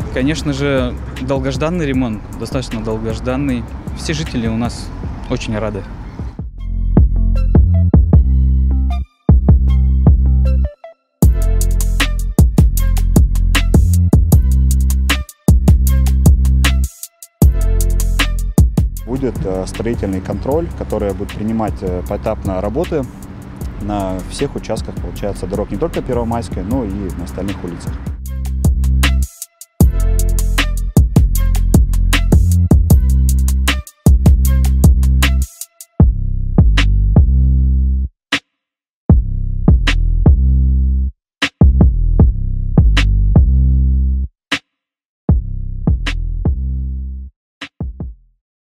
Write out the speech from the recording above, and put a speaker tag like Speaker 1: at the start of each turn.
Speaker 1: Конечно же, долгожданный ремонт, достаточно долгожданный. Все жители у нас очень рады.
Speaker 2: Будет строительный контроль, который будет принимать поэтапно работы на всех участках, получается, дорог не только Первомайской, но и на остальных улицах.